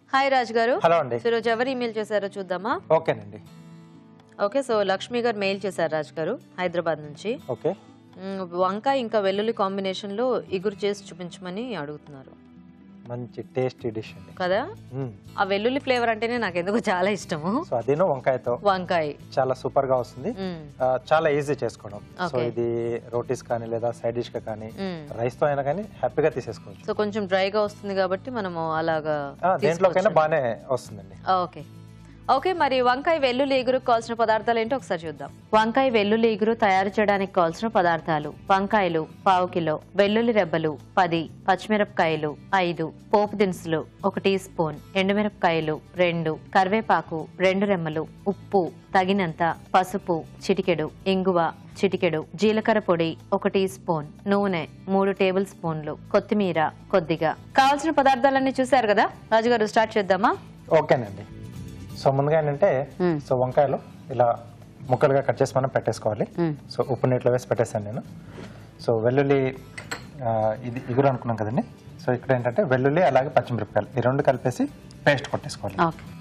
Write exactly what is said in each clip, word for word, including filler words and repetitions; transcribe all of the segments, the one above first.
Hi Raj గారు. Hello అండి. So రోజు ఎవరు ఈమెయిల్ చేశారో చూద్దామా? ఓకేనండి. ఓకే, సో లక్ష్మి గారు మెయిల్ చేశారు రాజ్ గారు హైదరాబాద్ నుంచి. ఓకే. వంకాయ ఇంకా వెల్లుల్లి కాంబినేషన్ లో ఇగురు చేసి చూపించమని అడుగుతున్నారు. మంచి టేస్టీ డిష్ అండి కదా. ఆ వెల్లుల్లి ఫ్లేవర్ అంటేనే నాకు ఎందుకు చాలా ఇష్టము. సో అదేనో వంకాయతో వంకాయ చాలా సూపర్ గా వస్తుంది. చాలా ఈజీ చేసుకోవడం. సో ఇది రోటీస్ కానీ లేదా సైడ్ డిష్ గా కానీ రైస్ తో అయినా కానీ హ్యాపీగా తీసేసుకోవచ్చు. సో కొంచెం డ్రైగా వస్తుంది కాబట్టి మనము అలాగా దేంట్లోకైనా బాగానే వస్తుందండి. ఓకే ఓకే మరి వంకాయ వెల్లుల్లి ఎగురు కావాల్సిన పదార్థాలు ఏంటో ఒకసారి చూద్దాం. వంకాయ వెల్లుల్లి ఎగురు తయారు చేయడానికి కావాల్సిన పదార్థాలు: వంకాయలు పావు కిలో, వెల్లుల్లి రెబ్బలు పది, పచ్చిమిరపకాయలు ఐదు, పోపు దినుసులు ఒక టీ స్పూన్, ఎండుమిరపకాయలు రెండు, కరివేపాకు రెండు రెమ్మలు, ఉప్పు తగినంత, పసుపు చిటికెడు, ఇంగువ చిటికెడు, జీలకర్ర పొడి ఒక టీ స్పూన్, నూనె మూడు టేబుల్ స్పూన్లు, కొత్తిమీర కొద్దిగా. కావాల్సిన పదార్థాలన్నీ చూసారు కదా రాజుగారు, స్టార్ట్ చేద్దామా? ఓకేనండి. సో ముందుగా ఏంటంటే సో వంకాయలు ఇలా ముక్కలుగా కట్ చేసి మనం పెట్టేసుకోవాలి. సో ఉప్పు నీటిలో వేసి పెట్టేసాను నేను. సో వెల్లుల్లి ఇది ఇగురు అనుకున్నాం కదండి. సో ఇక్కడ ఏంటంటే వెల్లుల్లి అలాగే పచ్చిమిరపకాయలు ఈ రెండు కలిపేసి పేస్ట్ కొట్టేసుకోవాలి.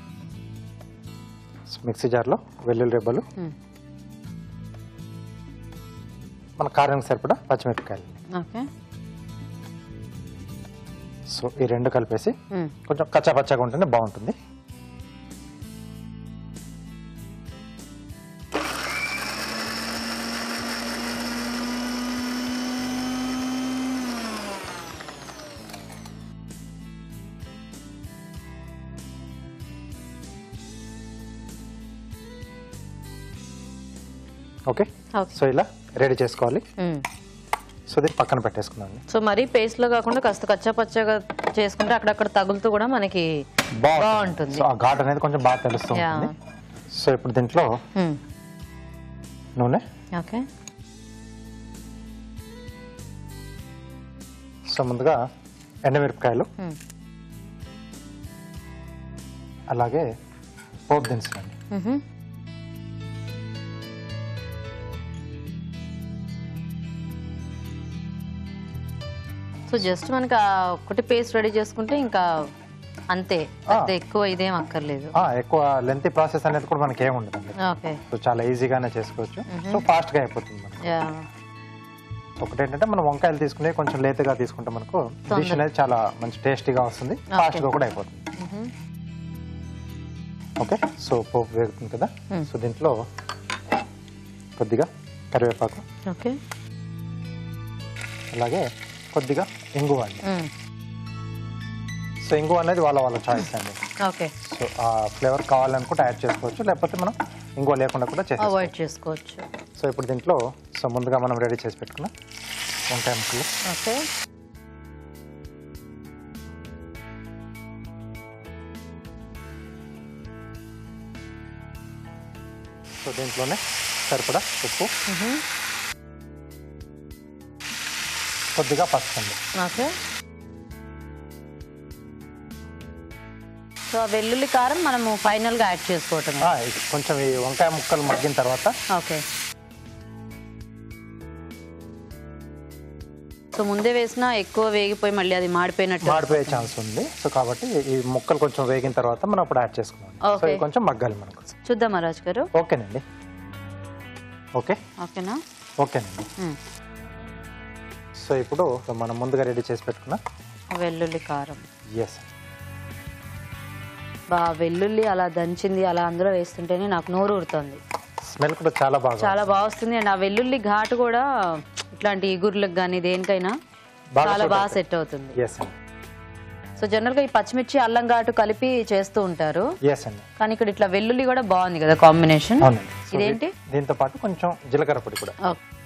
మిక్సీ జార్లో వెల్లుల్లి రెబ్బలు, మన కారానికి సరిపడా పచ్చిమిరపకాయలు, సో ఈ రెండు కలిపేసి కొంచెం కచ్చా పచ్చగా ఉంటేనే బాగుంటుంది. ఓకే, సో ఇలా రెడీ చేసుకోవాలి. సో దీన్ని పక్కన పెట్టేసుకున్నాను. సో మరి పేస్ట్ లో కాకుండా కాస్త కచ్చా పచ్చగా చేసుకుంటే అక్కడక్కడ తగులుతూ కూడా మనకి బాగుంటుంది. ఆ ఘాట్ అనేది కొంచెం బాగా తెలుస్తుంది. సో ఇప్పుడు దీంట్లో నూనె, ఓకే. సో ముందుగా ఎండుమిరపకాయలు, అలాగే పోపు దినుసులు అండి. సో జస్ట్ మనకి ఒకటి పేస్ట్ రెడీ చేసుకుంటే ఇంకా అంతే, ఎక్కువ ఇదేం అక్కర్లేదు. ఎక్కువ లెంతీ ప్రాసెస్ అనేది కూడా మనకి ఏమి ఉండదు. ఓకే, సో చాలా ఈజీగానే చేసుకోవచ్చు. సో ఫాస్ట్ గా అయిపోతుంది మనకి. ఒకటి ఏంటంటే మనం వంకాయలు తీసుకునే కొంచెం లేతగా తీసుకుంటే మనకు డిష్ అనేది చాలా మంచి టేస్టీగా వస్తుంది, ఫాస్ట్ గా కూడా అయిపోతుంది. ఓకే, సో పోపు వేగుతుంది కదా. సో దీంట్లో కొద్దిగా కరివేపాకు, ఓకే, అలాగే కొద్దిగా ఇంగువ అండి. సో ఇంగువ అనేది వాళ్ళ వాళ్ళ చాయిస్ అండి. ఓకే, సో ఆ ఫ్లేవర్ కావాలనుకుంటే యాడ్ చేసుకోవచ్చు, లేకపోతే మనం ఇంగువ లేకుండా కూడా అవాయిడ్ చేసుకోవచ్చు. సో ఇప్పుడు దీంట్లో సో ముందుగా మనం రెడీ చేసి పెట్టుకున్నాం వంకాయ ముక్కలు. ఓకే, సో దీంట్లోనే సరిపడా ఉప్పు, కొద్దిగా పసుపు అండి. ఓకే, సో వెల్లుల్లి కారం మనము ఫైనల్ గా యాడ్ చేసుకోవటం. కొంచెం ఈ వంకాయ ముక్కలు మగ్గిన తర్వాత. ఓకే, సో ముందే వేసినా ఎక్కువ వేగిపోయి మళ్ళీ అది మాడిపోయినట్టు మాడిపోయే ఛాన్స్ ఉంది. సో కాబట్టి ఈ ముక్కలు కొంచెం వేగిన తర్వాత మనం అప్పుడు యాడ్ చేసుకున్నాం. సో కొంచెం మగ్గాలి మనకు. చూద్దామా రాజు గారు? ఓకేనండి. ఓకే, ఓకేనా? ఓకేనండి. సో ఇప్పుడు మనం ముందుగా రెడీ చేసి పెట్టుకున్న వెల్లుల్లి కారం. ఎస్, బా వెల్లుల్లి అలా దంచింది అలా అందులో వేస్తుంటేనే నాకు నోరు ఊరుతుంది. స్మెల్ కూడా చాలా బాగా చాలా బాగా వస్తుంది. అండ్ ఆ వెల్లుల్లి ఘాటు కూడా ఇట్లాంటి ఇగుర్లకు కానీ దేనికైనా చాలా బాగా సెట్ అవుతుంది. సో జనరల్ గా ఈ పచ్చిమిర్చి అల్లం ఘాటు కలిపి చేస్తూ ఉంటారు, కానీ ఇక్కడ ఇట్లా వెల్లుల్లి కూడా బాగుంది కదా కాంబినేషన్. ఇదేంటి? దీంతో పాటు కొంచెం జీలకర్ర పొడి కూడా.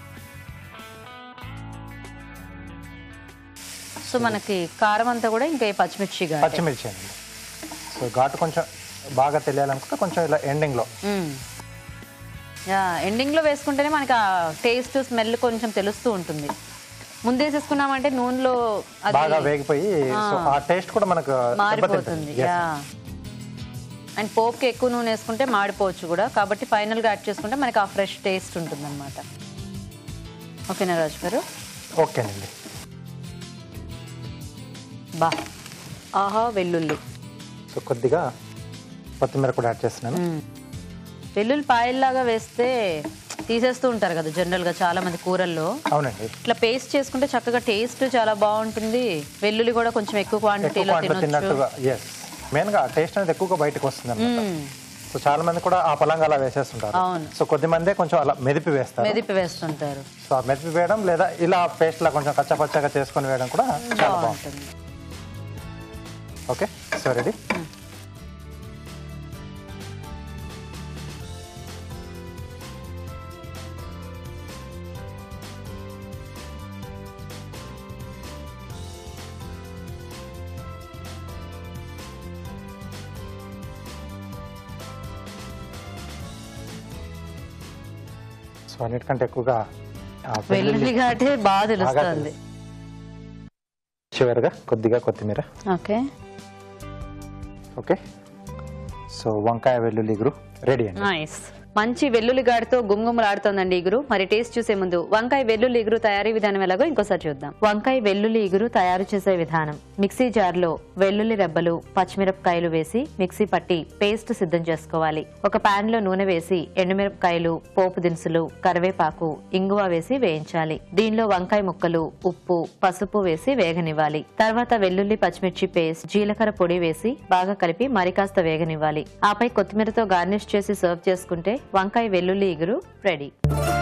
సో మనకి కారం అంతా కూడా ఇంకా ఈ పచ్చిమిర్చి పచ్చిమిర్చి అండి. సో ఘాటు కొంచెం బాగా తెలియాలనుకుంటే కొంచెం ఇలా ఎండింగ్ లో ఎండింగ్ లో వేసుకుంటేనే మనకి ఆ టేస్ట్ స్మెల్ కొంచెం తెలుస్తూ ఉంటుంది. ముందేసేసుకున్నామంటే నూనెలో బాగా వేగిపోయి ఆ టేస్ట్ కూడా మనకు మారిపోతుంది. అండ్ పోపుకి ఎక్కువ నూనె వేసుకుంటే మాడిపోవచ్చు కూడా, కాబట్టి ఫైనల్ గా యాడ్ చేసుకుంటే మనకి ఆ ఫ్రెష్ టేస్ట్ ఉంటుంది అనమాట. ఓకేనా రాజు గారు? ఓకేనండి. బా ఆహా వెల్లుల్లి సో కొద్దిగా కొత్తిమీర కూడా యాడ్ చేస్తున్నాను. వెల్లుల్లి పాయల్లాగా వేస్తే తీసేస్తూ ఉంటారు కదా జనరల్ గా చాలా మంది కూరల్లో. అవునండి. ఇట్లా పేస్ట్ చేసుకుంటే చక్కగా టేస్ట్ చాలా బాగుంటుంది. వెల్లుల్లి కూడా కొంచెం ఎక్కువ క్వాంటిటీలో తిన్నట్టుగా. ఎస్, మెయిన్ గా టేస్ట్ అనేది ఎక్కువగా బయటకు వస్తుంది అన్నమాట. సో చాలా మంది కూడా ఆ పలంగా అలా వేసేస్తుంటారు. సో కొద్ది మందే కొంచెం అలా మెదిపి వేస్తారు మెదిపి వేస్తుంటారు. సో ఆ మెదిపి వేయడం లేదా ఇలా పేస్ట్ లా కొంచెం కచ్చపచ్చగా చేసుకొని వేయడం కూడా చాలా బాగుంటుంది. Okay, so ready. సో అన్నిటికంటే ఎక్కువగా వెల్లుల్లి ఘాటే బాగా తెలుస్తుంది. చివరిగా కొద్దిగా కొత్తిమీర. ఓకే ఓకే, సో వంకాయ వెల్లుల్లి ఇగురు రెడీ అండి. నైస్. మంచి వెల్లుల్లి గాడితో గుమగుమలాడుతోందండి ఇగురు. మరి టేస్ట్ చూసే ముందు వంకాయ వెల్లుల్లి ఇగురు తయారీ విధానం ఎలాగో ఇంకోసారి చూద్దాం. వంకాయ వెల్లుల్లి ఇగురు తయారు చేసే విధానం: మిక్సీ జార్ లో వెల్లుల్లి రెబ్బలు, పచ్చిమిరపకాయలు వేసి మిక్సీ పట్టి పేస్ట్ సిద్ధం చేసుకోవాలి. ఒక పాన్ లో నూనె వేసి ఎండుమిరపకాయలు, పోపు దినుసులు, కరివేపాకు, ఇంగువ వేసి వేయించాలి. దీనిలో వంకాయ ముక్కలు, ఉప్పు, పసుపు వేసి వేగనివ్వాలి. తర్వాత వెల్లుల్లి పచ్చిమిర్చి పేస్ట్, జీలకర్ర పొడి వేసి బాగా కలిపి మరి కాస్త వేగనివ్వాలి. ఆపై కొత్తిమీరతో గార్నిష్ చేసి సర్వ్ చేసుకుంటే వంకాయ వెల్లుల్లి ఇగురు రెడీ.